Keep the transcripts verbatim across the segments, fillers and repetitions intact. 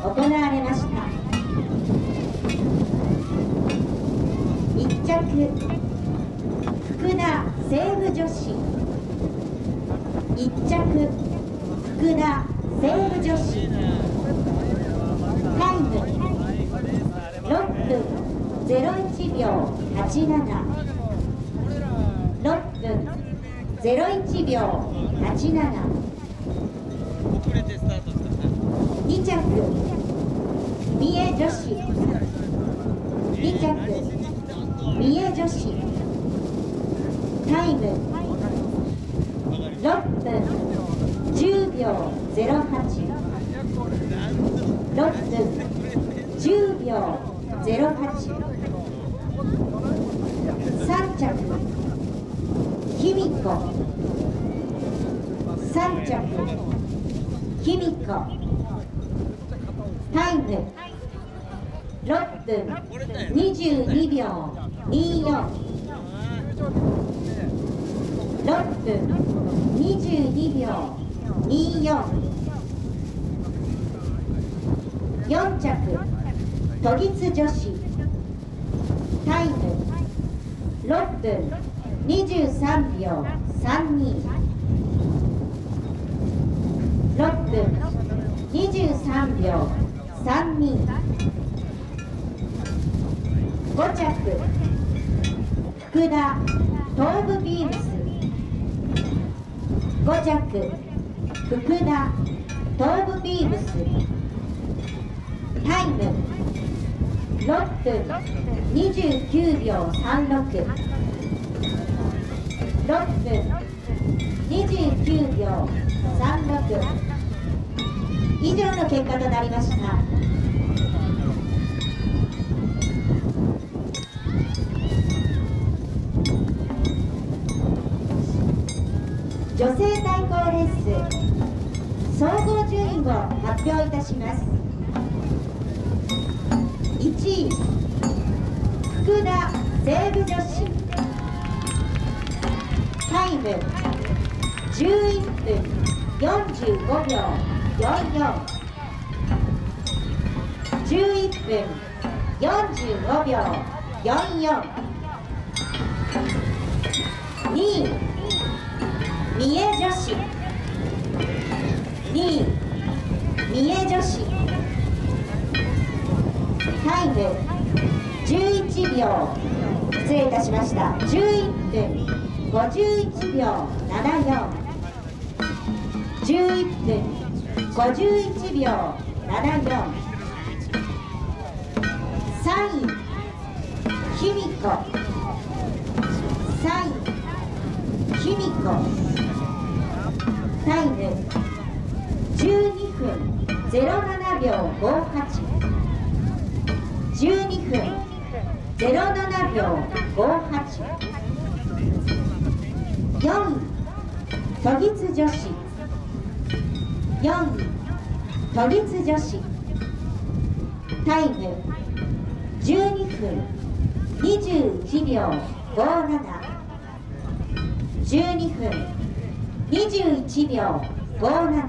行われました。いっ着福田西武女子、いっ着福田西武女子、タイムろっぷんぜろいちびょうはちなな、ろっぷんぜろいちびょうはちなな。に着三重女子、に着三重女子、タイムろっぷんじゅうびょうぜろはち、ろっぷんじゅうびょうぜろはち。さん着卑弥呼、さん着卑弥呼、タイムろっぷんにじゅうにびょうにじゅうよん、ろっぷんにじゅうにびょうにじゅうよん。よん着都立女子、タイムろっぷんにじゅうさんびょうさんに、ろっぷんにじゅうさんびょうさんに。ご着福田東武ビームス、ご着福田東武ビームス、タイムろっぷんにじゅうきゅうびょうさんろく、ろっぷんにじゅうきゅうびょうさんろく。以上の結果となりました。女性対抗レース総合順位を発表いたします。いちい福田西武女子、タイムじゅういっぷんよんじゅうごびょうよんじゅうよん、じゅういっぷんよんじゅうごびょうよんじゅうよん。にい三重女子、にい三重女子、タイムじゅういちびょう、失礼いたしました、じゅういっぷんごじゅういちびょうななよん、じゅういっぷんごじゅういちびょうななよん。さんい卑弥呼、さんい卑弥呼、タイムじゅうにふんぜろななびょうごはち、じゅうにふんぜろななびょうごはち。よんい都立女子、よんい都立女子、タイムじゅうにふんにじゅういちびょうごなな、じゅうにふんにじゅういちびょうごなな。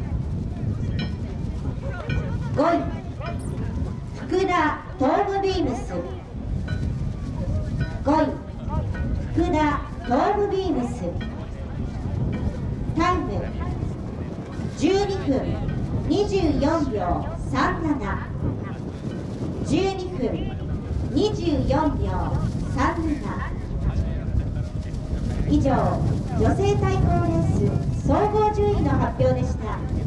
ごい福田東武ビームス、ごい福田東武ビームス、タイムじゅうにふんにじゅうよんびょうさんなな、じゅうにふんにじゅうよんびょうさんなな。以上、女性対抗レース総合順位の発表でした。